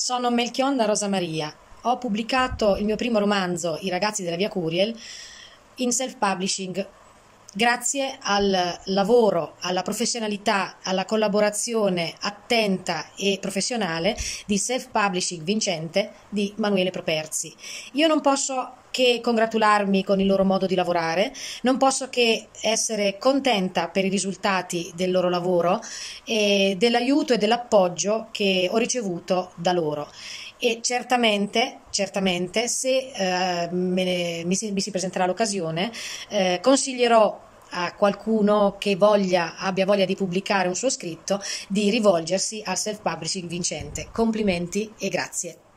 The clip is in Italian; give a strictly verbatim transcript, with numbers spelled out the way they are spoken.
Sono Melchionda Rosa Maria. Ho pubblicato il mio primo romanzo, I ragazzi della via Curiel, in self-publishing, grazie al lavoro, alla professionalità, alla collaborazione attenta e professionale di self-publishing vincente di Manuele Properzi. Io non posso che congratularmi con il loro modo di lavorare, non posso che essere contenta per i risultati del loro lavoro e dell'aiuto e dell'appoggio che ho ricevuto da loro. E certamente, certamente se eh, me ne- mi, si, mi si presenterà l'occasione, eh, consiglierò a qualcuno che voglia, abbia voglia di pubblicare un suo scritto di rivolgersi al self-publishing vincente. Complimenti e grazie.